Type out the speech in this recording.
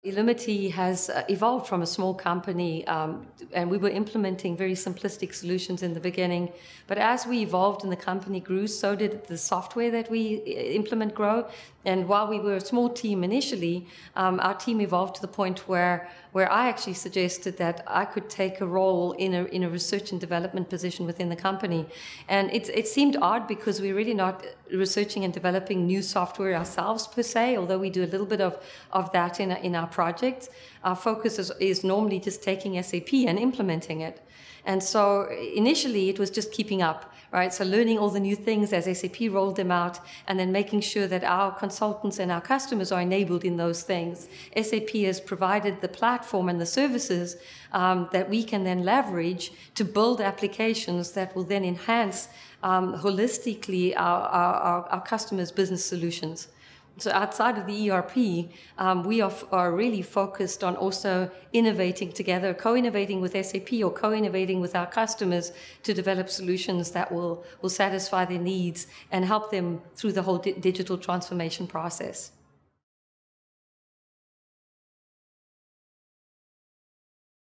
Illumity has evolved from a small company, and we were implementing very simplistic solutions in the beginning. But as we evolved and the company grew, so did the software that we implement grow. And while we were a small team initially, our team evolved to the point where I actually suggested that I could take a role in a research and development position within the company. And it seemed odd because we're really not researching and developing new software ourselves per se, although we do a little bit of that in our projects. Our focus is normally just taking SAP and implementing it. And so initially it was just keeping up, right? So learning all the new things as SAP rolled them out, and then making sure that our consultants and our customers are enabled in those things. SAP has provided the platform and the services that we can then leverage to build applications that will then enhance holistically our customers' business solutions. So outside of the ERP, we are really focused on also innovating together, co-innovating with SAP or co-innovating with our customers to develop solutions that will satisfy their needs and help them through the whole digital transformation process.